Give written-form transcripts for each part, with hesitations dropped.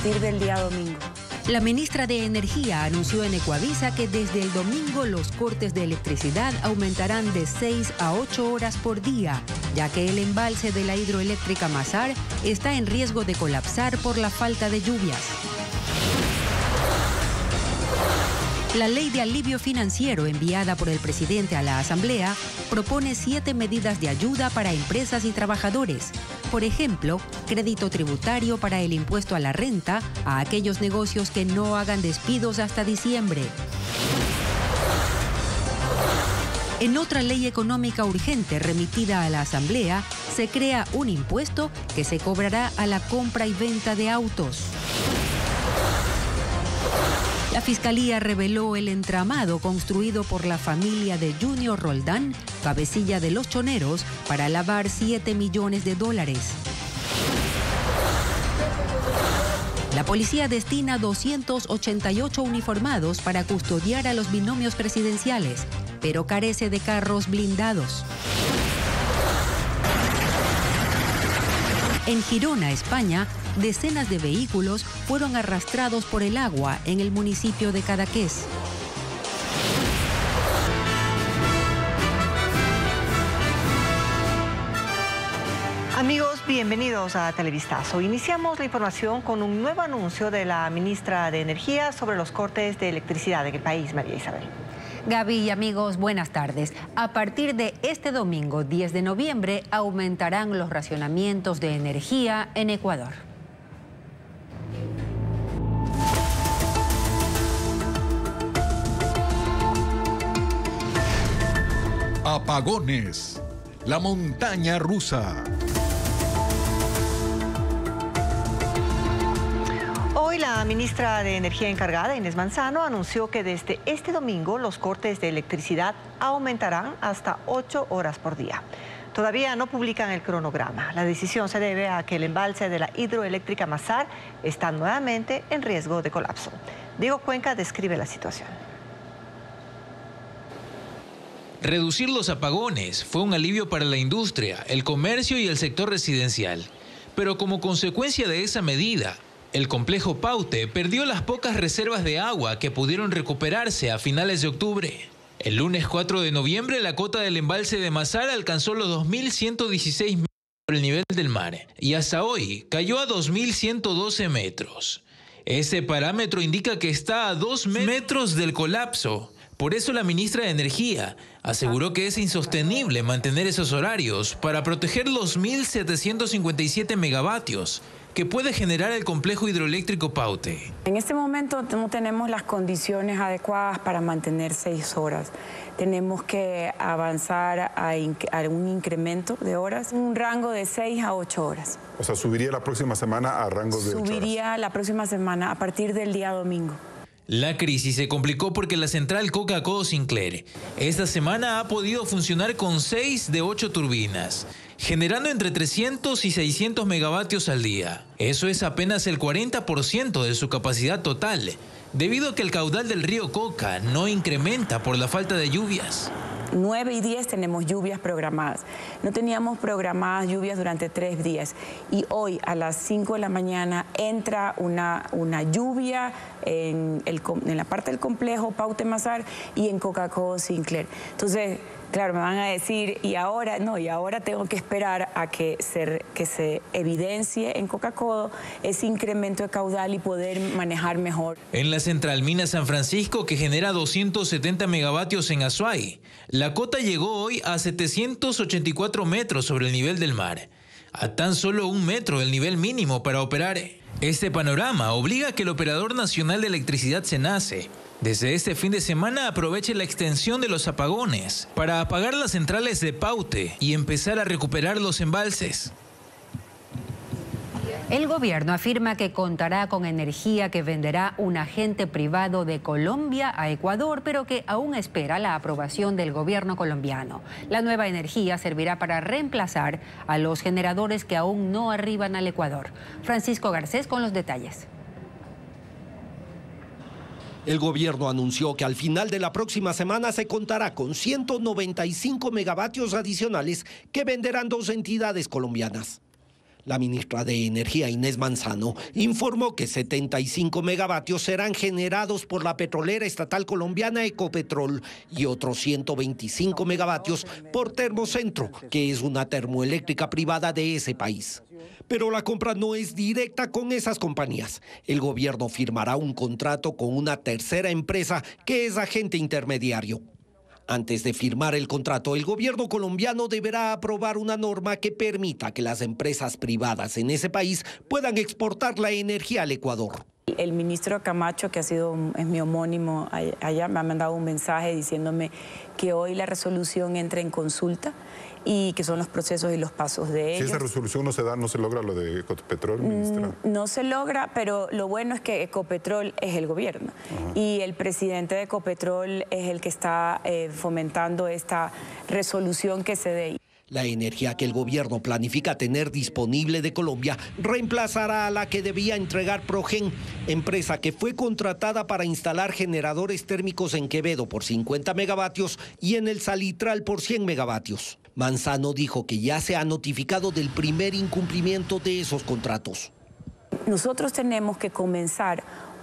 partir del día domingo. La ministra de Energía anunció en Ecuavisa que desde el domingo los cortes de electricidad aumentarán de 6 a 8 horas por día, ya que el embalse de la hidroeléctrica Mazar está en riesgo de colapsar por la falta de lluvias. La ley de alivio financiero enviada por el presidente a la Asamblea propone 7 medidas de ayuda para empresas y trabajadores. Por ejemplo, crédito tributario para el impuesto a la renta a aquellos negocios que no hagan despidos hasta diciembre. En otra ley económica urgente remitida a la Asamblea, se crea un impuesto que se cobrará a la compra y venta de autos. La Fiscalía reveló el entramado construido por la familia de Junior Roldán, cabecilla de los choneros, para lavar $7 millones. La policía destina 288 uniformados para custodiar a los binomios presidenciales, pero carece de carros blindados. En Girona, España, decenas de vehículos fueron arrastrados por el agua en el municipio de Cadaqués. Amigos, bienvenidos a Televistazo. Iniciamos la información con un nuevo anuncio de la ministra de Energía sobre los cortes de electricidad en el país, María Isabel. Gaby y amigos, buenas tardes. A partir de este domingo, 10 de noviembre, aumentarán los racionamientos de energía en Ecuador. Apagones. La montaña rusa. Hoy la ministra de Energía encargada, Inés Manzano, anunció que desde este domingo los cortes de electricidad aumentarán hasta 8 horas por día. Todavía no publican el cronograma. La decisión se debe a que el embalse de la hidroeléctrica Mazar está nuevamente en riesgo de colapso. Diego Cuenca describe la situación. Reducir los apagones fue un alivio para la industria, el comercio y el sector residencial. Pero como consecuencia de esa medida, el complejo Paute perdió las pocas reservas de agua que pudieron recuperarse a finales de octubre. El lunes 4 de noviembre, la cota del embalse de Mazar alcanzó los 2.116 metros sobre el nivel del mar y hasta hoy cayó a 2.112 metros. Ese parámetro indica que está a 2 metros del colapso. Por eso la ministra de Energía aseguró que es insostenible mantener esos horarios para proteger los 1.757 megavatios que puede generar el complejo hidroeléctrico Paute. En este momento no tenemos las condiciones adecuadas para mantener 6 horas. Tenemos que avanzar a un incremento de horas, un rango de 6 a 8 horas. O sea, subiría la próxima semana a rango de 8 horas. Subiría la próxima semana a partir del día domingo. La crisis se complicó porque la central Coca-Cola Sinclair esta semana ha podido funcionar con 6 de 8 turbinas, generando entre 300 y 600 megavatios al día. Eso es apenas el 40% de su capacidad total, debido a que el caudal del río Coca no incrementa por la falta de lluvias. 9 y 10 tenemos lluvias programadas. No teníamos programadas lluvias durante 3 días. Y hoy a las 5 de la mañana entra una lluvia en la parte del complejo Paute Mazar y en Coca-Cola Sinclair. Entonces, claro, me van a decir, y ahora tengo que esperar a que se evidencie en Coca-Cola ese incremento de caudal y poder manejar mejor. En la central Mina San Francisco, que genera 270 megavatios en Azuay, la cota llegó hoy a 784 metros sobre el nivel del mar, a tan solo 1 metro del nivel mínimo para operar. Este panorama obliga a que el Operador Nacional de Electricidad SENACE desde este fin de semana aproveche la extensión de los apagones para apagar las centrales de Paute y empezar a recuperar los embalses. El gobierno afirma que contará con energía que venderá un agente privado de Colombia a Ecuador, pero que aún espera la aprobación del gobierno colombiano. La nueva energía servirá para reemplazar a los generadores que aún no arriban al Ecuador. Francisco Garcés con los detalles. El gobierno anunció que al final de la próxima semana se contará con 195 megavatios adicionales que venderán 2 entidades colombianas. La ministra de Energía, Inés Manzano, informó que 75 megavatios serán generados por la petrolera estatal colombiana Ecopetrol y otros 125 megavatios por Termocentro, que es una termoeléctrica privada de ese país. Pero la compra no es directa con esas compañías. El gobierno firmará un contrato con una tercera empresa que es agente intermediario. Antes de firmar el contrato, el gobierno colombiano deberá aprobar una norma que permita que las empresas privadas en ese país puedan exportar la energía al Ecuador. El ministro Camacho, que es mi homónimo allá, me ha mandado un mensaje diciéndome que hoy la resolución entra en consulta y que son los procesos y los pasos de ellos. Si esa resolución no se da, ¿no se logra lo de Ecopetrol, ministra? No se logra, pero lo bueno es que Ecopetrol es el gobierno. Y el presidente de Ecopetrol es el que está fomentando esta resolución que se dé. La energía que el gobierno planifica tener disponible de Colombia reemplazará a la que debía entregar Progen, empresa que fue contratada para instalar generadores térmicos en Quevedo por 50 megavatios y en el Salitral por 100 megavatios. Manzano dijo que ya se ha notificado del primer incumplimiento de esos contratos. Nosotros tenemos que comenzar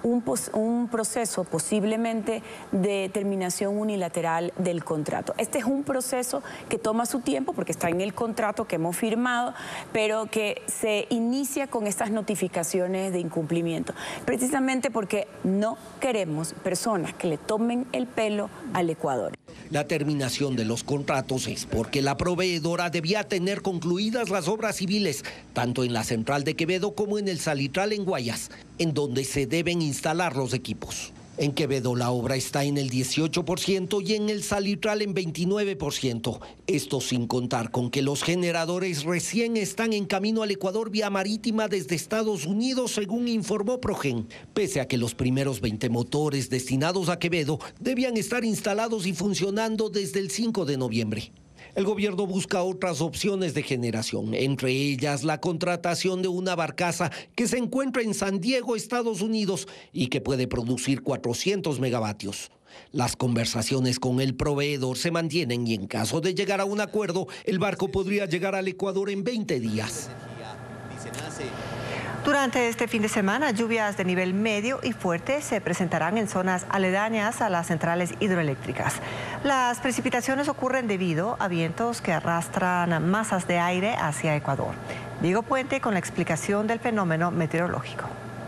un proceso posiblemente de terminación unilateral del contrato. Este es un proceso que toma su tiempo porque está en el contrato que hemos firmado, pero que se inicia con estas notificaciones de incumplimiento, precisamente porque no queremos personas que le tomen el pelo al Ecuador. La terminación de los contratos es porque la proveedora debía tener concluidas las obras civiles, tanto en la central de Quevedo como en el Salitral en Guayas, en donde se deben instalar los equipos. En Quevedo la obra está en el 18% y en el Salitral en 29%. Esto sin contar con que los generadores recién están en camino al Ecuador vía marítima desde Estados Unidos, según informó Progen. Pese a que los primeros 20 motores destinados a Quevedo debían estar instalados y funcionando desde el 5 de noviembre. El gobierno busca otras opciones de generación, entre ellas la contratación de una barcaza que se encuentra en San Diego, Estados Unidos, y que puede producir 400 megavatios. Las conversaciones con el proveedor se mantienen y en caso de llegar a un acuerdo, el barco podría llegar al Ecuador en 20 días. Durante este fin de semana, lluvias de nivel medio y fuerte se presentarán en zonas aledañas a las centrales hidroeléctricas. Las precipitaciones ocurren debido a vientos que arrastran masas de aire hacia Ecuador. Diego Puente con la explicación del fenómeno meteorológico.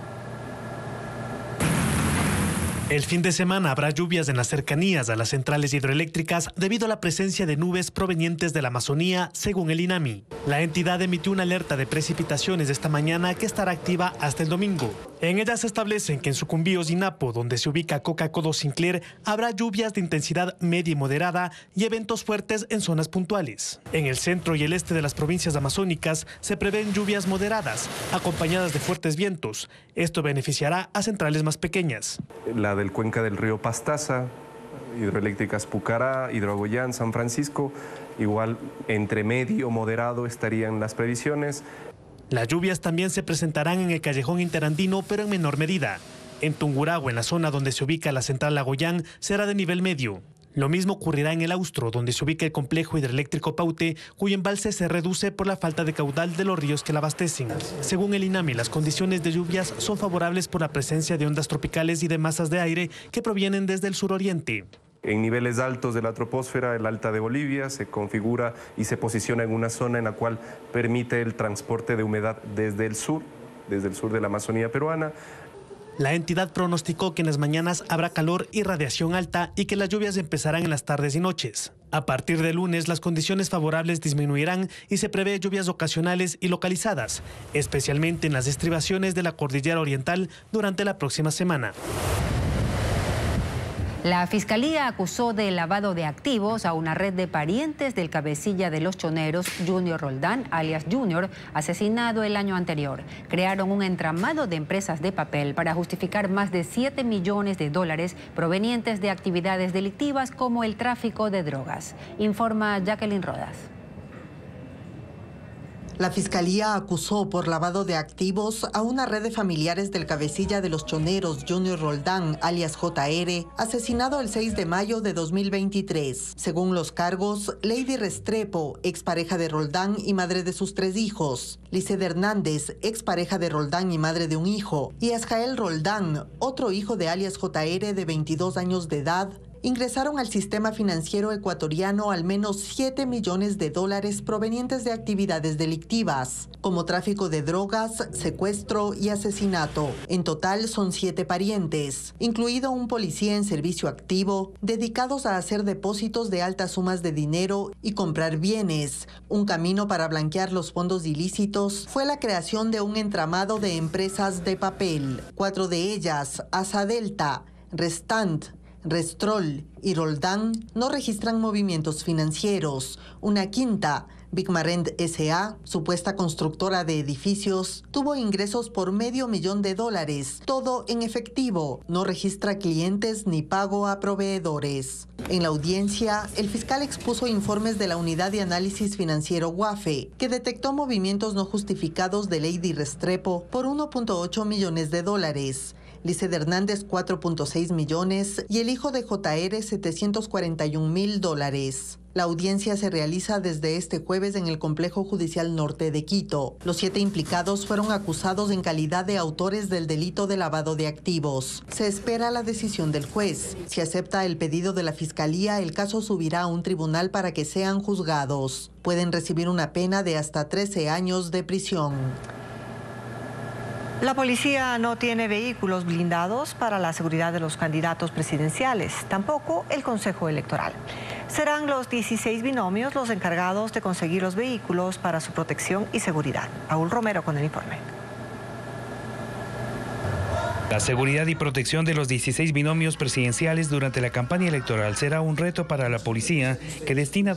El fin de semana habrá lluvias en las cercanías a las centrales hidroeléctricas debido a la presencia de nubes provenientes de la Amazonía, según el INAMI. La entidad emitió una alerta de precipitaciones esta mañana que estará activa hasta el domingo. En ella se establecen que en Sucumbíos y Napo, donde se ubica Coca-Codo Sinclair, habrá lluvias de intensidad media y moderada y eventos fuertes en zonas puntuales. En el centro y el este de las provincias amazónicas se prevén lluvias moderadas, acompañadas de fuertes vientos. Esto beneficiará a centrales más pequeñas. La del cuenca del río Pastaza, hidroeléctricas Pucará, Hidroagoyán, San Francisco, igual entre medio moderado estarían las previsiones. Las lluvias también se presentarán en el callejón interandino, pero en menor medida. En Tungurahua, en la zona donde se ubica la central Agoyán, será de nivel medio. Lo mismo ocurrirá en el Austro, donde se ubica el complejo hidroeléctrico Paute, cuyo embalse se reduce por la falta de caudal de los ríos que la abastecen. Según el INAMI, las condiciones de lluvias son favorables por la presencia de ondas tropicales y de masas de aire que provienen desde el suroriente. En niveles altos de la troposfera, el Alta de Bolivia se configura y se posiciona en una zona en la cual permite el transporte de humedad desde el sur de la Amazonía peruana. La entidad pronosticó que en las mañanas habrá calor y radiación alta y que las lluvias empezarán en las tardes y noches. A partir de lunes, las condiciones favorables disminuirán y se prevé lluvias ocasionales y localizadas, especialmente en las estribaciones de la cordillera oriental durante la próxima semana. La Fiscalía acusó de lavado de activos a una red de parientes del cabecilla de los choneros, Junior Roldán, alias Junior, asesinado el año anterior. Crearon un entramado de empresas de papel para justificar más de 7 millones de dólares provenientes de actividades delictivas como el tráfico de drogas. Informa Jacqueline Rodas. La Fiscalía acusó por lavado de activos a una red de familiares del cabecilla de los choneros Junior Roldán, alias JR, asesinado el 6 de mayo de 2023. Según los cargos, Lady Restrepo, expareja de Roldán y madre de sus 3 hijos, Lisset Hernández, expareja de Roldán y madre de un hijo, y Asjael Roldán, otro hijo de alias JR de 22 años de edad, ingresaron al sistema financiero ecuatoriano al menos $7 millones provenientes de actividades delictivas, como tráfico de drogas, secuestro y asesinato. En total son 7 parientes, incluido un policía en servicio activo, dedicados a hacer depósitos de altas sumas de dinero y comprar bienes. Un camino para blanquear los fondos ilícitos fue la creación de un entramado de empresas de papel. 4 de ellas, Asa Delta, Restant, Restrol y Roldán, no registran movimientos financieros. Una quinta, Bigmarend S.A., supuesta constructora de edificios, tuvo ingresos por $500,000, todo en efectivo. No registra clientes ni pago a proveedores. En la audiencia, el fiscal expuso informes de la Unidad de Análisis Financiero UAFE, que detectó movimientos no justificados de Lady Restrepo por $1.8 millones. Lisset Hernández, 4.6 millones, y el hijo de JR, $741,000. La audiencia se realiza desde este jueves en el Complejo Judicial Norte de Quito. Los 7 implicados fueron acusados en calidad de autores del delito de lavado de activos. Se espera la decisión del juez. Si acepta el pedido de la Fiscalía, el caso subirá a un tribunal para que sean juzgados. Pueden recibir una pena de hasta 13 años de prisión. La policía no tiene vehículos blindados para la seguridad de los candidatos presidenciales, tampoco el Consejo Electoral. Serán los 16 binomios los encargados de conseguir los vehículos para su protección y seguridad. Raúl Romero con el informe. La seguridad y protección de los 16 binomios presidenciales durante la campaña electoral será un reto para la policía, que destina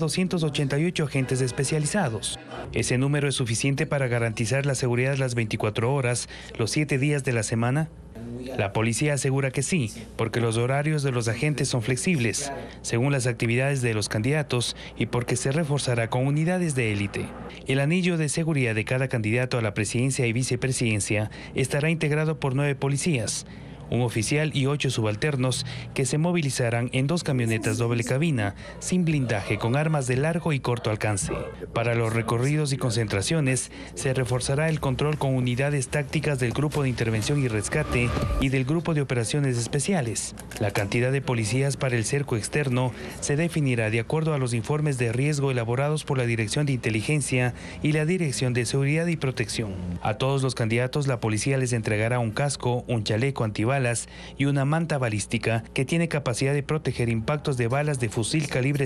288 agentes especializados. ¿Ese número es suficiente para garantizar la seguridad las 24 horas, los 7 días de la semana? La policía asegura que sí, porque los horarios de los agentes son flexibles, según las actividades de los candidatos, y porque se reforzará con unidades de élite. El anillo de seguridad de cada candidato a la presidencia y vicepresidencia estará integrado por 9 policías, un oficial y 8 subalternos que se movilizarán en 2 camionetas doble cabina, sin blindaje, con armas de largo y corto alcance. Para los recorridos y concentraciones, se reforzará el control con unidades tácticas del Grupo de Intervención y Rescate y del Grupo de Operaciones Especiales. La cantidad de policías para el cerco externo se definirá de acuerdo a los informes de riesgo elaborados por la Dirección de Inteligencia y la Dirección de Seguridad y Protección. A todos los candidatos, la policía les entregará un casco, un chaleco antibalas y una manta balística que tiene capacidad de proteger impactos de balas de fusil calibre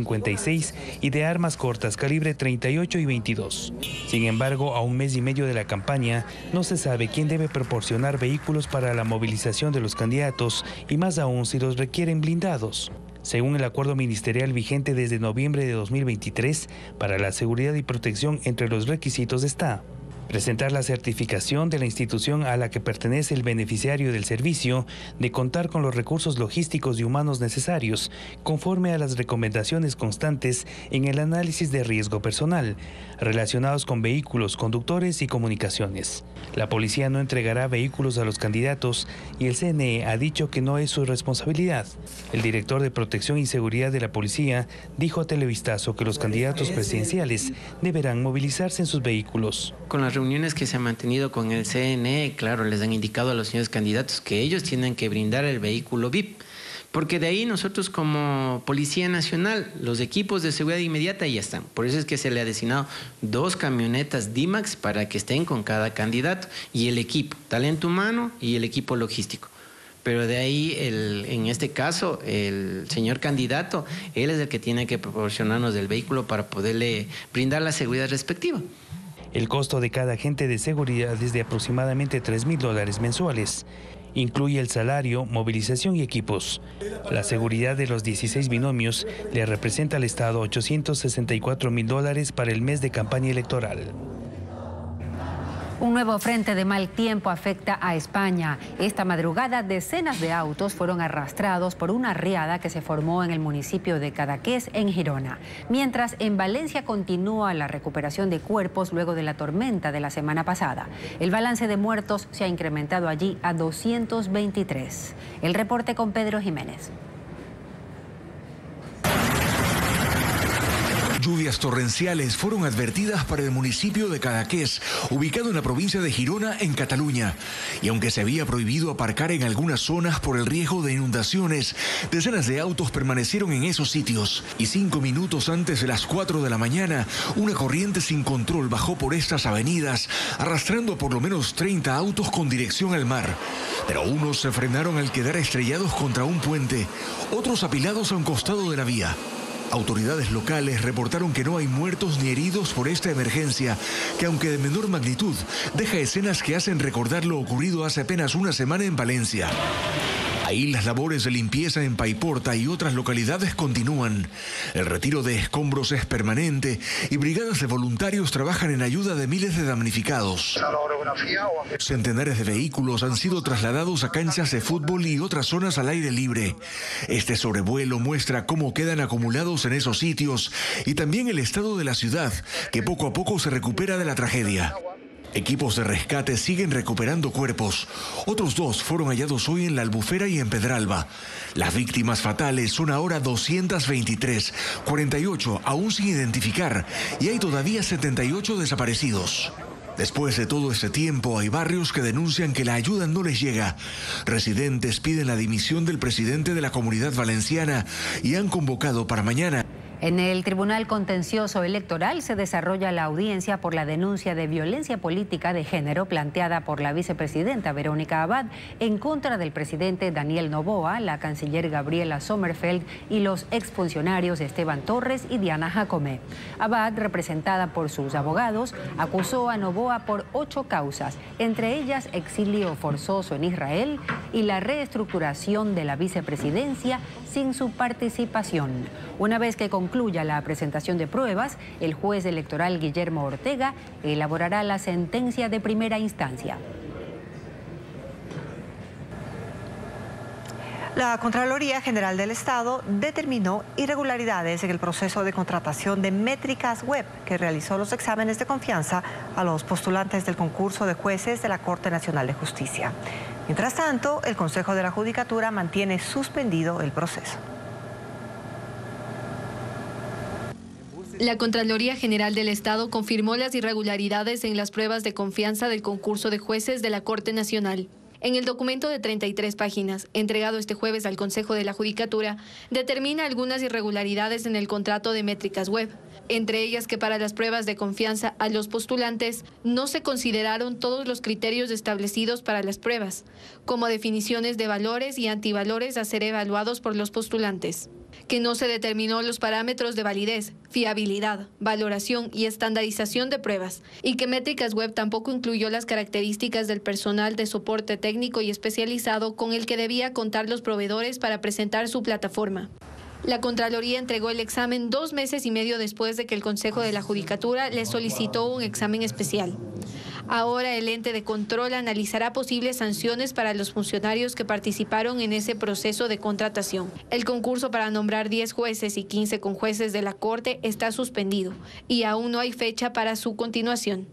.556 y de armas cortas calibre 38 y 22. Sin embargo, a un mes y medio de la campaña, no se sabe quién debe proporcionar vehículos para la movilización de los candidatos y más aún si los requieren blindados. Según el acuerdo ministerial vigente desde noviembre de 2023, para la seguridad y protección entre los requisitos está: presentar la certificación de la institución a la que pertenece el beneficiario del servicio de contar con los recursos logísticos y humanos necesarios, conforme a las recomendaciones constantes en el análisis de riesgo personal, relacionados con vehículos, conductores y comunicaciones. La policía no entregará vehículos a los candidatos y el CNE ha dicho que no es su responsabilidad. El director de Protección y Seguridad de la Policía dijo a Televistazo que los candidatos presidenciales deberán movilizarse en sus vehículos. Con las reuniones que se han mantenido con el CNE, claro, les han indicado a los señores candidatos que ellos tienen que brindar el vehículo VIP, porque de ahí nosotros como Policía Nacional, los equipos de seguridad inmediata ya están. Por eso es que se le ha designado 2 camionetas D-Max para que estén con cada candidato y el equipo, talento humano y el equipo logístico. Pero de ahí, en este caso, el señor candidato, él es el que tiene que proporcionarnos el vehículo para poderle brindar la seguridad respectiva. El costo de cada agente de seguridad es de aproximadamente $3,000 mensuales. Incluye el salario, movilización y equipos. La seguridad de los 16 binomios le representa al Estado $864,000 para el mes de campaña electoral. Un nuevo frente de mal tiempo afecta a España. Esta madrugada, decenas de autos fueron arrastrados por una riada que se formó en el municipio de Cadaqués, en Girona. Mientras en Valencia continúa la recuperación de cuerpos luego de la tormenta de la semana pasada. El balance de muertos se ha incrementado allí a 223. El reporte con Pedro Jiménez. Lluvias torrenciales fueron advertidas para el municipio de Cadaqués, ubicado en la provincia de Girona, en Cataluña. Y aunque se había prohibido aparcar en algunas zonas por el riesgo de inundaciones, decenas de autos permanecieron en esos sitios. Y 5 minutos antes de las 4 de la mañana, una corriente sin control bajó por estas avenidas, arrastrando a por lo menos 30 autos con dirección al mar. Pero unos se frenaron al quedar estrellados contra un puente, otros apilados a un costado de la vía. Autoridades locales reportaron que no hay muertos ni heridos por esta emergencia, que aunque de menor magnitud, deja escenas que hacen recordar lo ocurrido hace apenas una semana en Valencia. Ahí las labores de limpieza en Paiporta y otras localidades continúan. El retiro de escombros es permanente y brigadas de voluntarios trabajan en ayuda de miles de damnificados. Centenares de vehículos han sido trasladados a canchas de fútbol y otras zonas al aire libre. Este sobrevuelo muestra cómo quedan acumulados en esos sitios y también el estado de la ciudad, que poco a poco se recupera de la tragedia. Equipos de rescate siguen recuperando cuerpos. Otros 2 fueron hallados hoy en La Albufera y en Pedralba. Las víctimas fatales son ahora 223, 48 aún sin identificar y hay todavía 78 desaparecidos. Después de todo este tiempo, hay barrios que denuncian que la ayuda no les llega. Residentes piden la dimisión del presidente de la Comunidad Valenciana y han convocado para mañana. En el Tribunal Contencioso Electoral se desarrolla la audiencia por la denuncia de violencia política de género planteada por la vicepresidenta Verónica Abad en contra del presidente Daniel Noboa, la canciller Gabriela Sommerfeld y los exfuncionarios Esteban Torres y Diana Jacome. Abad, representada por sus abogados, acusó a Noboa por 8 causas, entre ellas exilio forzoso en Israel y la reestructuración de la vicepresidencia sin su participación. Una vez que concluya la presentación de pruebas, el juez electoral Guillermo Ortega elaborará la sentencia de primera instancia. La Contraloría General del Estado determinó irregularidades en el proceso de contratación de Métricas Web, que realizó los exámenes de confianza a los postulantes del concurso de jueces de la Corte Nacional de Justicia. Mientras tanto, el Consejo de la Judicatura mantiene suspendido el proceso. La Contraloría General del Estado confirmó las irregularidades en las pruebas de confianza del concurso de jueces de la Corte Nacional. En el documento de 33 páginas, entregado este jueves al Consejo de la Judicatura, determina algunas irregularidades en el contrato de Métricas Web, entre ellas que para las pruebas de confianza a los postulantes no se consideraron todos los criterios establecidos para las pruebas, como definiciones de valores y antivalores a ser evaluados por los postulantes, que no se determinó los parámetros de validez, fiabilidad, valoración y estandarización de pruebas, y que Métricas Web tampoco incluyó las características del personal de soporte técnico y especializado con el que debía contar los proveedores para presentar su plataforma. La Contraloría entregó el examen 2 meses y medio después de que el Consejo de la Judicatura le solicitó un examen especial. Ahora el ente de control analizará posibles sanciones para los funcionarios que participaron en ese proceso de contratación. El concurso para nombrar 10 jueces y 15 conjueces de la Corte está suspendido y aún no hay fecha para su continuación.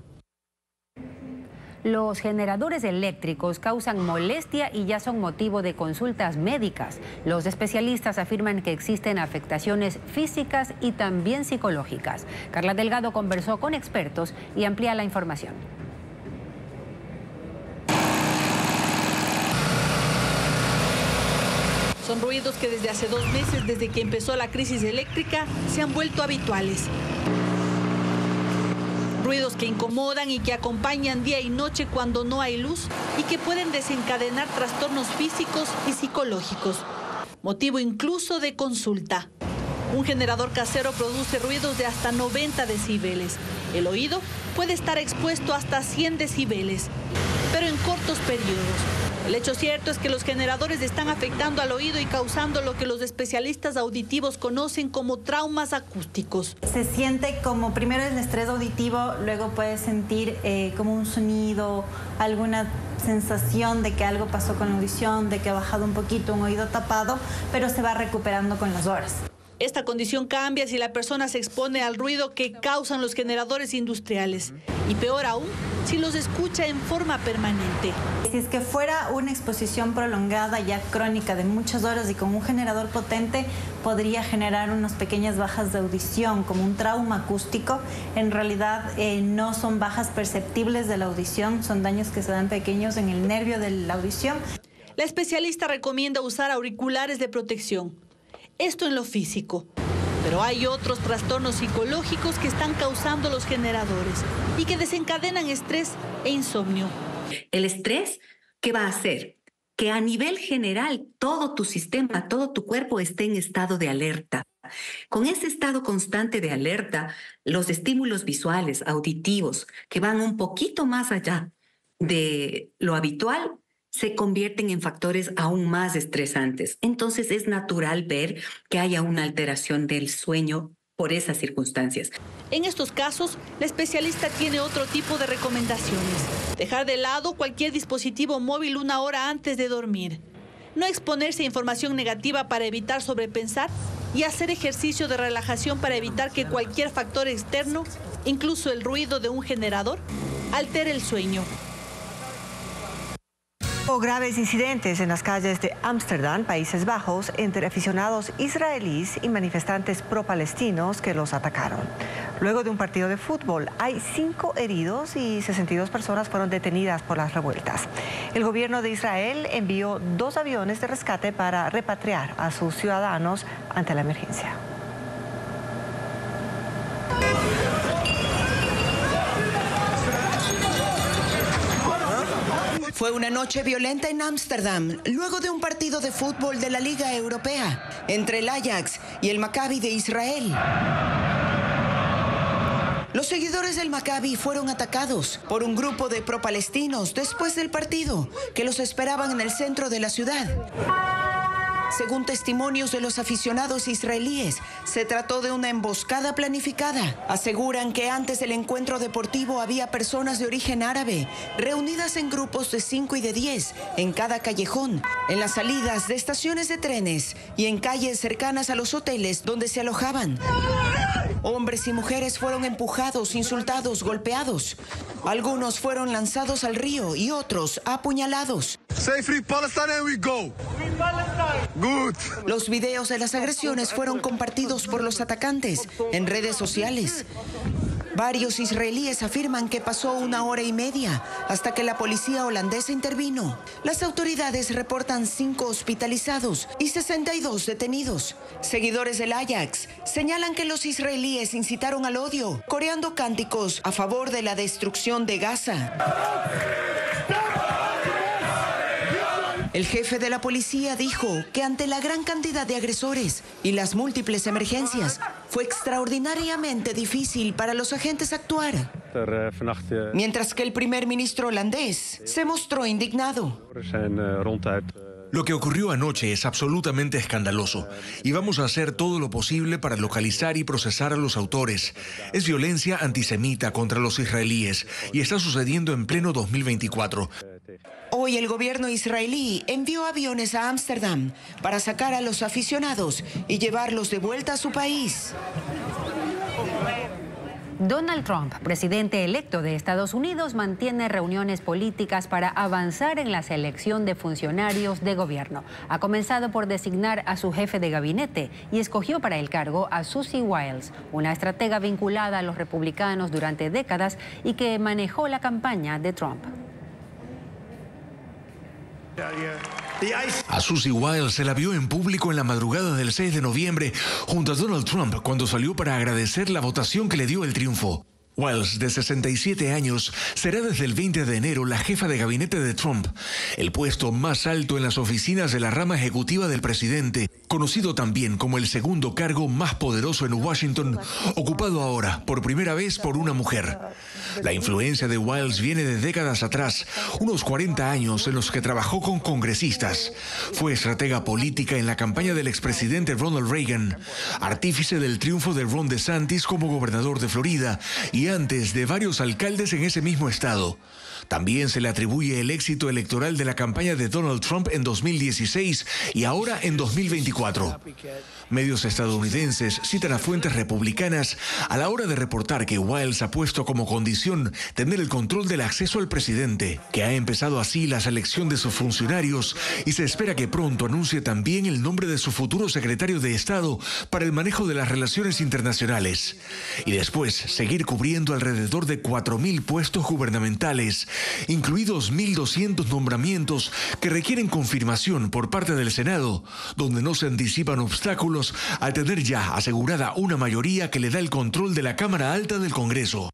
Los generadores eléctricos causan molestia y ya son motivo de consultas médicas. Los especialistas afirman que existen afectaciones físicas y también psicológicas. Carla Delgado conversó con expertos y amplía la información. Son ruidos que desde hace 2 meses, desde que empezó la crisis eléctrica, se han vuelto habituales. Ruidos que incomodan y que acompañan día y noche cuando no hay luz y que pueden desencadenar trastornos físicos y psicológicos. Motivo incluso de consulta. Un generador casero produce ruidos de hasta 90 decibeles. El oído puede estar expuesto hasta 100 decibeles. pero en cortos periodos. El hecho cierto es que los generadores están afectando al oído y causando lo que los especialistas auditivos conocen como traumas acústicos. Se siente como primero el estrés auditivo, luego puedes sentir como un sonido, alguna sensación de que algo pasó con la audición, de que ha bajado un poquito, un oído tapado, pero se va recuperando con las horas. Esta condición cambia si la persona se expone al ruido que causan los generadores industriales. Y peor aún, si los escucha en forma permanente. Si es que fuera una exposición prolongada, ya crónica, de muchas horas y con un generador potente, podría generar unas pequeñas bajas de audición, como un trauma acústico. En realidad no son bajas perceptibles de la audición, son daños que se dan pequeños en el nervio de la audición. La especialista recomienda usar auriculares de protección. Esto en lo físico. Pero hay otros trastornos psicológicos que están causando los generadores y que desencadenan estrés e insomnio. El estrés, ¿qué va a hacer? Que a nivel general todo tu sistema, todo tu cuerpo esté en estado de alerta. Con ese estado constante de alerta, los estímulos visuales, auditivos, que van un poquito más allá de lo habitual, se convierten en factores aún más estresantes. Entonces es natural ver que haya una alteración del sueño por esas circunstancias. En estos casos, la especialista tiene otro tipo de recomendaciones. Dejar de lado cualquier dispositivo móvil 1 hora antes de dormir. No exponerse a información negativa para evitar sobrepensar y hacer ejercicio de relajación para evitar que cualquier factor externo, incluso el ruido de un generador, altere el sueño. Hubo graves incidentes en las calles de Ámsterdam, Países Bajos, entre aficionados israelíes y manifestantes pro-palestinos que los atacaron. Luego de un partido de fútbol, hay 5 heridos y 62 personas fueron detenidas por las revueltas. El gobierno de Israel envió 2 aviones de rescate para repatriar a sus ciudadanos ante la emergencia. Fue una noche violenta en Ámsterdam, luego de un partido de fútbol de la Liga Europea, entre el Ajax y el Maccabi de Israel. Los seguidores del Maccabi fueron atacados por un grupo de pro-palestinos después del partido, que los esperaban en el centro de la ciudad. Según testimonios de los aficionados israelíes, se trató de una emboscada planificada. Aseguran que antes del encuentro deportivo había personas de origen árabe reunidas en grupos de 5 y de 10 en cada callejón, en las salidas de estaciones de trenes y en calles cercanas a los hoteles donde se alojaban. Hombres y mujeres fueron empujados, insultados, golpeados. Algunos fueron lanzados al río y otros apuñalados. Say free Palestine and we go. Free Palestine. Good. Los videos de las agresiones fueron compartidos por los atacantes en redes sociales. Varios israelíes afirman que pasó 1 hora y media hasta que la policía holandesa intervino. Las autoridades reportan 5 hospitalizados y 62 detenidos. Seguidores del Ajax señalan que los israelíes incitaron al odio, coreando cánticos a favor de la destrucción de Gaza. El jefe de la policía dijo que ante la gran cantidad de agresores y las múltiples emergencias, fue extraordinariamente difícil para los agentes actuar. Mientras que el primer ministro holandés se mostró indignado. Lo que ocurrió anoche es absolutamente escandaloso y vamos a hacer todo lo posible para localizar y procesar a los autores. Es violencia antisemita contra los israelíes y está sucediendo en pleno 2024. Hoy el gobierno israelí envió aviones a Ámsterdam para sacar a los aficionados y llevarlos de vuelta a su país. Donald Trump, presidente electo de Estados Unidos, mantiene reuniones políticas para avanzar en la selección de funcionarios de gobierno. Ha comenzado por designar a su jefe de gabinete y escogió para el cargo a Susie Wiles, una estratega vinculada a los republicanos durante décadas y que manejó la campaña de Trump. A Susie Wiles se la vio en público en la madrugada del 6 de noviembre junto a Donald Trump cuando salió para agradecer la votación que le dio el triunfo. Wiles, de 67 años, será desde el 20 de enero la jefa de gabinete de Trump, el puesto más alto en las oficinas de la rama ejecutiva del presidente conocido también como el segundo cargo más poderoso en Washington, ocupado ahora por primera vez por una mujer. La influencia de Wiles viene de décadas atrás, unos 40 años en los que trabajó con congresistas. Fue estratega política en la campaña del expresidente Ronald Reagan, artífice del triunfo de Ron DeSantis como gobernador de Florida y antes de varios alcaldes en ese mismo estado. También se le atribuye el éxito electoral de la campaña de Donald Trump en 2016 y ahora en 2024. Medios estadounidenses citan a fuentes republicanas a la hora de reportar que Wiles ha puesto como condición tener el control del acceso al presidente, que ha empezado así la selección de sus funcionarios y se espera que pronto anuncie también el nombre de su futuro secretario de Estado para el manejo de las relaciones internacionales. Y después seguir cubriendo alrededor de 4.000 puestos gubernamentales, incluidos 1.200 nombramientos que requieren confirmación por parte del Senado, donde no se anticipan obstáculos a tener ya asegurada una mayoría que le da el control de la Cámara Alta del Congreso.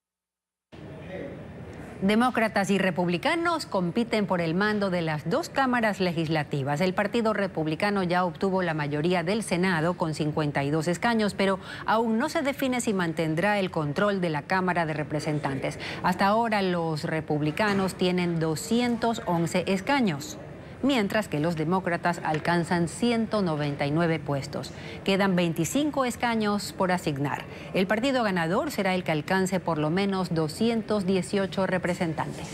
Demócratas y republicanos compiten por el mando de las dos cámaras legislativas. El Partido Republicano ya obtuvo la mayoría del Senado con 52 escaños, pero aún no se define si mantendrá el control de la Cámara de Representantes. Hasta ahora los republicanos tienen 211 escaños, mientras que los demócratas alcanzan 199 puestos. Quedan 25 escaños por asignar. El partido ganador será el que alcance por lo menos 218 representantes.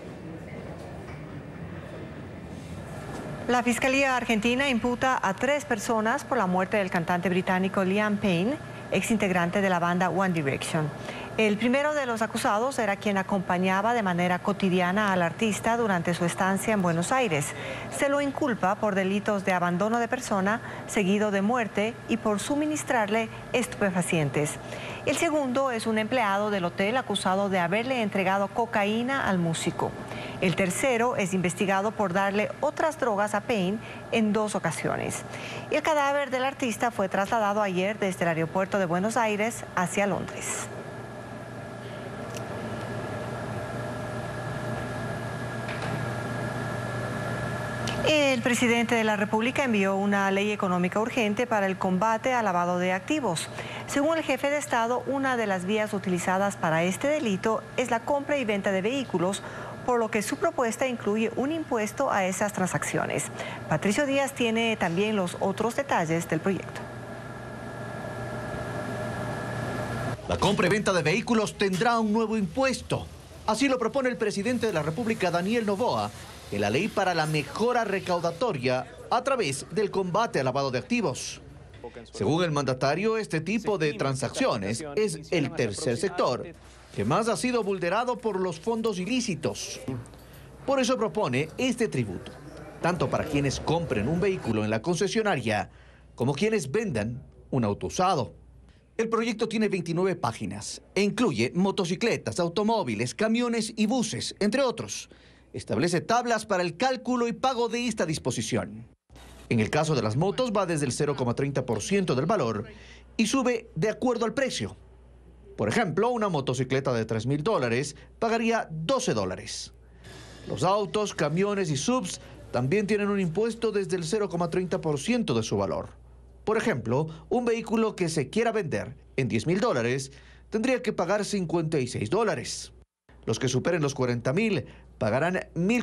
La Fiscalía Argentina imputa a 3 personas por la muerte del cantante británico Liam Payne, exintegrante de la banda One Direction. El primero de los acusados era quien acompañaba de manera cotidiana al artista durante su estancia en Buenos Aires. Se lo inculpa por delitos de abandono de persona, seguido de muerte y por suministrarle estupefacientes. El segundo es un empleado del hotel acusado de haberle entregado cocaína al músico. El tercero es investigado por darle otras drogas a Payne en 2 ocasiones. El cadáver del artista fue trasladado ayer desde el aeropuerto de Buenos Aires hacia Londres. El presidente de la República envió una ley económica urgente para el combate al lavado de activos. Según el jefe de Estado, una de las vías utilizadas para este delito es la compra y venta de vehículos, por lo que su propuesta incluye un impuesto a esas transacciones. Patricio Díaz tiene también los otros detalles del proyecto. La compra y venta de vehículos tendrá un nuevo impuesto. Así lo propone el presidente de la República, Daniel Noboa, en la ley para la mejora recaudatoria a través del combate al lavado de activos. Según el mandatario, este tipo de transacciones es el tercer sector que más ha sido vulnerado por los fondos ilícitos. Por eso propone este tributo, tanto para quienes compren un vehículo en la concesionaria como quienes vendan un auto usado. El proyecto tiene 29 páginas e incluye motocicletas, automóviles, camiones y buses, entre otros. Establece tablas para el cálculo y pago de esta disposición. En el caso de las motos va desde el 0,30% del valor y sube de acuerdo al precio. Por ejemplo, una motocicleta de $3.000 pagaría $12. Los autos, camiones y subs también tienen un impuesto desde el 0,30% de su valor. Por ejemplo, un vehículo que se quiera vender en $10.000 tendría que pagar $56. Los que superen los $40.000 pagarán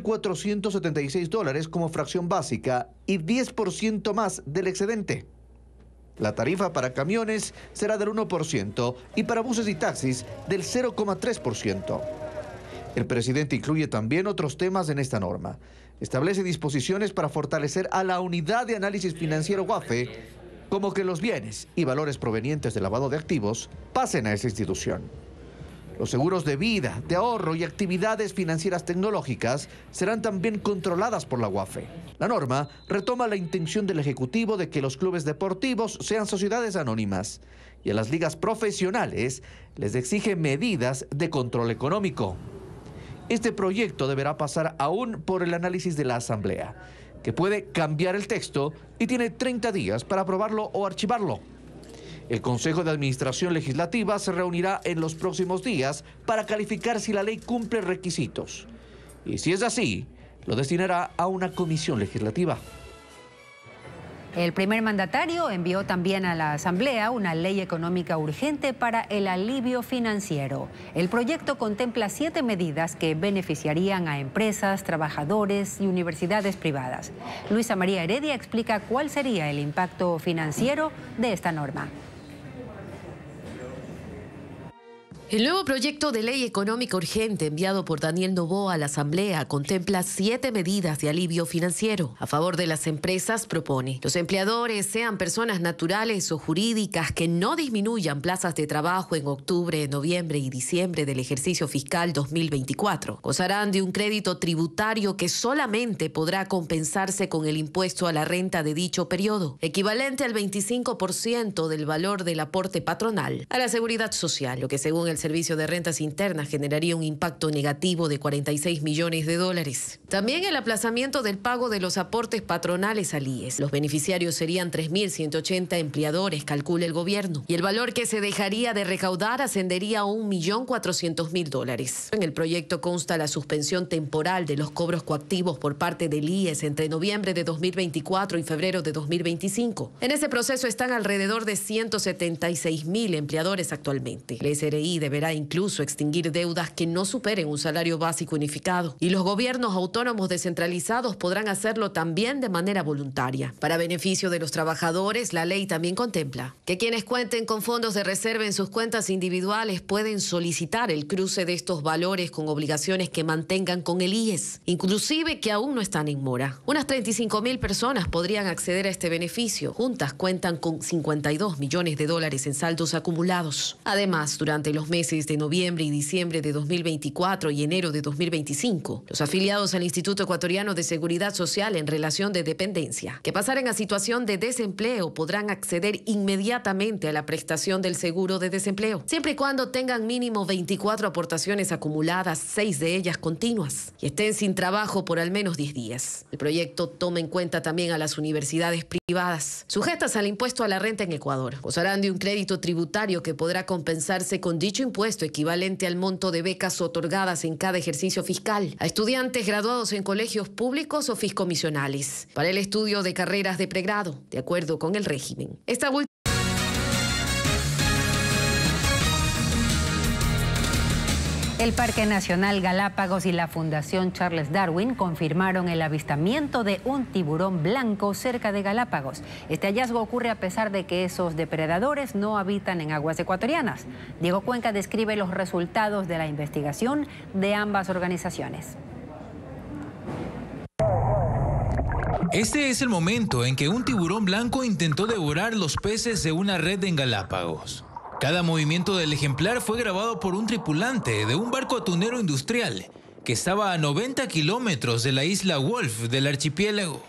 $1.476 como fracción básica y 10% más del excedente. La tarifa para camiones será del 1% y para buses y taxis del 0,3%. El presidente incluye también otros temas en esta norma. Establece disposiciones para fortalecer a la Unidad de Análisis Financiero UAFE, como que los bienes y valores provenientes del lavado de activos pasen a esa institución. Los seguros de vida, de ahorro y actividades financieras tecnológicas serán también controladas por la UAFE. La norma retoma la intención del Ejecutivo de que los clubes deportivos sean sociedades anónimas y a las ligas profesionales les exige medidas de control económico. Este proyecto deberá pasar aún por el análisis de la Asamblea, que puede cambiar el texto y tiene 30 días para aprobarlo o archivarlo. El Consejo de Administración Legislativa se reunirá en los próximos días para calificar si la ley cumple requisitos. Y si es así, lo destinará a una comisión legislativa. El primer mandatario envió también a la Asamblea una ley económica urgente para el alivio financiero. El proyecto contempla 7 medidas que beneficiarían a empresas, trabajadores y universidades privadas. Luisa María Heredia explica cuál sería el impacto financiero de esta norma. El nuevo proyecto de ley económica urgente enviado por Daniel Noboa a la Asamblea contempla 7 medidas de alivio financiero. A favor de las empresas propone: los empleadores, sean personas naturales o jurídicas, que no disminuyan plazas de trabajo en octubre, noviembre y diciembre del ejercicio fiscal 2024. Gozarán de un crédito tributario que solamente podrá compensarse con el impuesto a la renta de dicho periodo, equivalente al 25% del valor del aporte patronal a la seguridad social, lo que según el Servicio de Rentas Internas generaría un impacto negativo de $46 millones. También el aplazamiento del pago de los aportes patronales al IES. Los beneficiarios serían 3.180 empleadores, calcula el gobierno, y el valor que se dejaría de recaudar ascendería a $1.400.000. En el proyecto consta la suspensión temporal de los cobros coactivos por parte del IES entre noviembre de 2024 y febrero de 2025. En ese proceso están alrededor de 176.000 empleadores actualmente. El SRI deberá incluso extinguir deudas que no superen un salario básico unificado, y los gobiernos autónomos descentralizados podrán hacerlo también de manera voluntaria. Para beneficio de los trabajadores, la ley también contempla que quienes cuenten con fondos de reserva en sus cuentas individuales pueden solicitar el cruce de estos valores con obligaciones que mantengan con el IES, inclusive que aún no están en mora. Unas 35.000 personas podrían acceder a este beneficio. Juntas cuentan con $52 millones en saldos acumulados. Además, durante los meses de noviembre y diciembre de 2024 y enero de 2025, los afiliados al Instituto Ecuatoriano de Seguridad Social en relación de dependencia que pasaren a situación de desempleo podrán acceder inmediatamente a la prestación del seguro de desempleo, siempre y cuando tengan mínimo 24 aportaciones acumuladas, 6 de ellas continuas, y estén sin trabajo por al menos 10 días. El proyecto toma en cuenta también a las universidades privadas, sujetas al impuesto a la renta en Ecuador. Gozarán de un crédito tributario que podrá compensarse con dicho impuesto equivalente al monto de becas otorgadas en cada ejercicio fiscal a estudiantes graduados en colegios públicos o fiscomisionales para el estudio de carreras de pregrado, de acuerdo con el régimen. El Parque Nacional Galápagos y la Fundación Charles Darwin confirmaron el avistamiento de un tiburón blanco cerca de Galápagos. Este hallazgo ocurre a pesar de que esos depredadores no habitan en aguas ecuatorianas. Diego Cuenca describe los resultados de la investigación de ambas organizaciones. Este es el momento en que un tiburón blanco intentó devorar los peces de una red en Galápagos. Cada movimiento del ejemplar fue grabado por un tripulante de un barco atunero industrial que estaba a 90 kilómetros de la isla Wolf del archipiélago.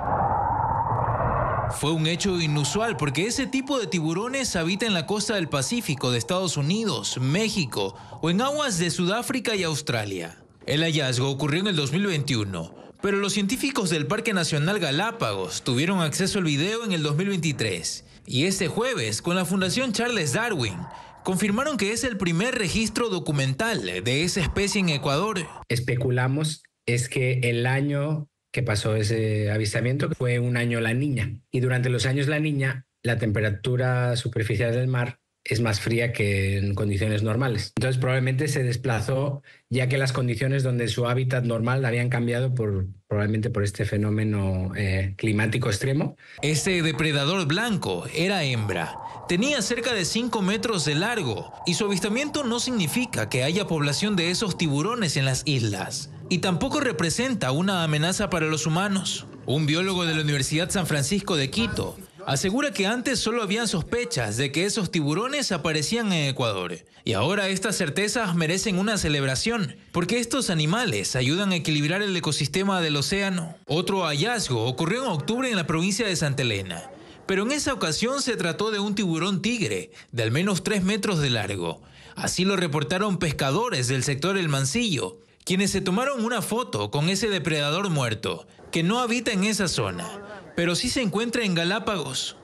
Fue un hecho inusual porque ese tipo de tiburones habita en la costa del Pacífico de Estados Unidos, México o en aguas de Sudáfrica y Australia. El hallazgo ocurrió en el 2021, pero los científicos del Parque Nacional Galápagos tuvieron acceso al video en el 2023. Y este jueves, con la Fundación Charles Darwin, confirmaron que es el primer registro documental de esa especie en Ecuador. Especulamos es que el año que pasó ese avistamiento fue un año La Niña. Y durante los años La Niña, la temperatura superficial del mar es más fría que en condiciones normales. Entonces probablemente se desplazó, ya que las condiciones donde su hábitat normal habían cambiado probablemente por este fenómeno climático extremo. Este depredador blanco era hembra. Tenía cerca de 5 metros de largo y su avistamiento no significa que haya población de esos tiburones en las islas. Y tampoco representa una amenaza para los humanos. Un biólogo de la Universidad San Francisco de Quito asegura que antes solo habían sospechas de que esos tiburones aparecían en Ecuador. Y ahora estas certezas merecen una celebración, porque estos animales ayudan a equilibrar el ecosistema del océano. Otro hallazgo ocurrió en octubre en la provincia de Santa Elena. Pero en esa ocasión se trató de un tiburón tigre, de al menos 3 metros de largo. Así lo reportaron pescadores del sector El Mancillo, quienes se tomaron una foto con ese depredador muerto, que no habita en esa zona, pero sí se encuentra en Galápagos.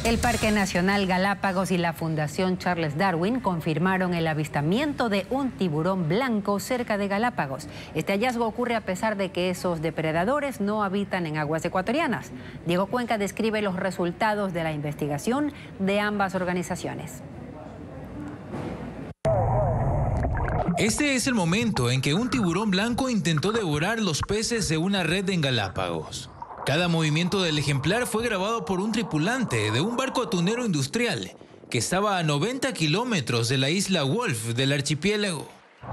El Parque Nacional Galápagos y la Fundación Charles Darwin confirmaron el avistamiento de un tiburón blanco cerca de Galápagos. Este hallazgo ocurre a pesar de que esos depredadores no habitan en aguas ecuatorianas. Diego Cuenca describe los resultados de la investigación de ambas organizaciones. Este es el momento en que un tiburón blanco intentó devorar los peces de una red en Galápagos. Cada movimiento del ejemplar fue grabado por un tripulante de un barco atunero industrial que estaba a 90 kilómetros de la isla Wolf del archipiélago.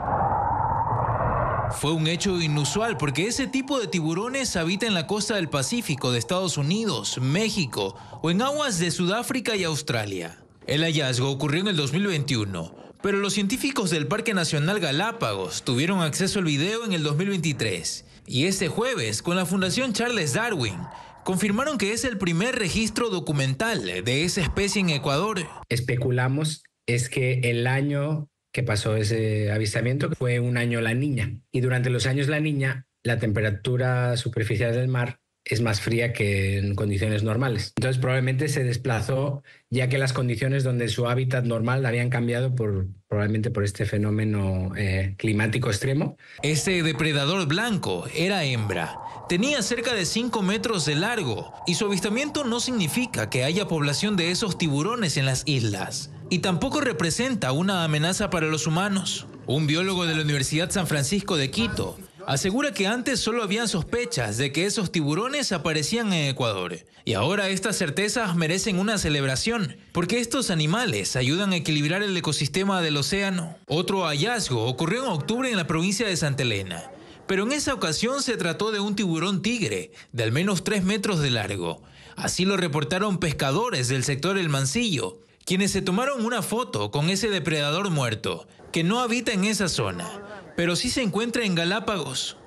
Fue un hecho inusual porque ese tipo de tiburones habita en la costa del Pacífico de Estados Unidos, México o en aguas de Sudáfrica y Australia. El hallazgo ocurrió en el 2021, pero los científicos del Parque Nacional Galápagos tuvieron acceso al video en el 2023. Y este jueves, con la Fundación Charles Darwin, confirmaron que es el primer registro documental de esa especie en Ecuador. Especulamos es que el año que pasó ese avistamiento fue un año La Niña. Y durante los años La Niña, la temperatura superficial del mar es más fría que en condiciones normales. Entonces probablemente se desplazó ya que las condiciones donde su hábitat normal habían cambiado probablemente por este fenómeno climático extremo. Este depredador blanco era hembra. Tenía cerca de 5 metros de largo y su avistamiento no significa que haya población de esos tiburones en las islas. Y tampoco representa una amenaza para los humanos. Un biólogo de la Universidad San Francisco de Quito asegura que antes solo habían sospechas de que esos tiburones aparecían en Ecuador. Y ahora estas certezas merecen una celebración, porque estos animales ayudan a equilibrar el ecosistema del océano. Otro hallazgo ocurrió en octubre en la provincia de Santa Elena. Pero en esa ocasión se trató de un tiburón tigre, de al menos 3 metros de largo. Así lo reportaron pescadores del sector El Mancillo, quienes se tomaron una foto con ese depredador muerto, que no habita en esa zona, pero sí se encuentra en Galápagos.